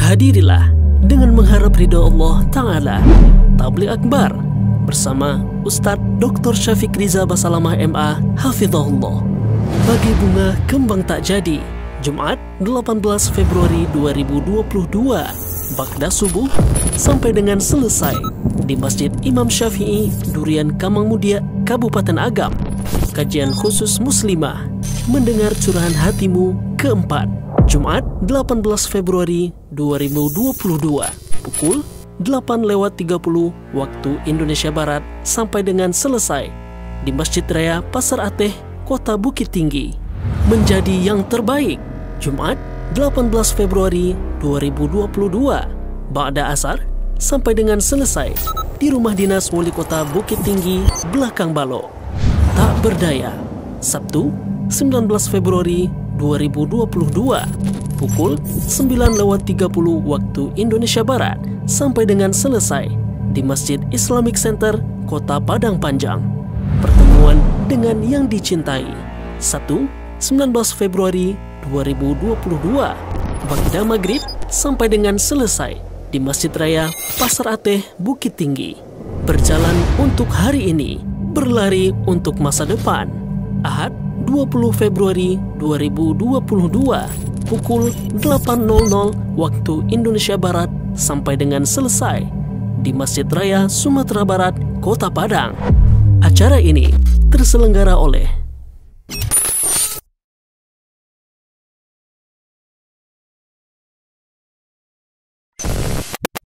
Hadirilah dengan mengharap ridha Allah Ta'ala Tabligh Akbar bersama Ustadz Dr. Syafiq Riza Basalamah MA Hafizahullah. Bagi bunga kembang tak jadi, Jumat 18 Februari 2022, Ba'da subuh sampai dengan selesai di Masjid Imam Syafi'i, Durian Kamang Mudia, Kabupaten Agam. Kajian khusus Muslimah, mendengar curahan hatimu keempat, Jumat 18 Februari 2022, pukul 8:30 waktu Indonesia Barat sampai dengan selesai di Masjid Raya Pasar Ateh, Kota Bukit Tinggi. Menjadi yang terbaik, Jumat 18 Februari 2022, Ba'da Asar sampai dengan selesai di Rumah Dinas Wali Kota Bukit Tinggi, Belakang Balok. Tak berdaya, Sabtu 19 Februari 2022, pukul 9:30 waktu Indonesia Barat sampai dengan selesai di Masjid Islamic Center, Kota Padang Panjang. Pertemuan dengan yang dicintai, Sabtu 19 Februari 2022, Ba'da Maghrib sampai dengan selesai di Masjid Raya Pasar Ateh, Bukit Tinggi. Berjalan untuk hari ini, berlari untuk masa depan. Ahad 20 Februari 2022, pukul 8:00 waktu Indonesia Barat sampai dengan selesai di Masjid Raya Sumatera Barat, Kota Padang. Acara ini terselenggara oleh